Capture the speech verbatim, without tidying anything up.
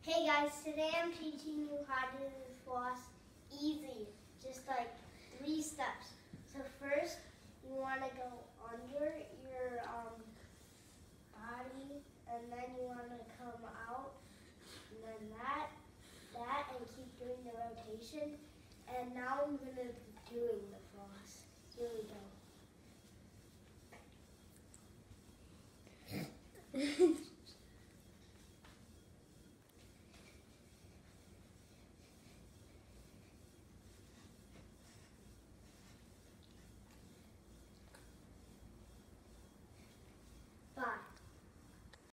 Hey guys, today I'm teaching you how to floss easy, just like three steps. So first, you want to go under your um, body, and then you want to come out, and then that, that, and keep doing the rotation. And now I'm going to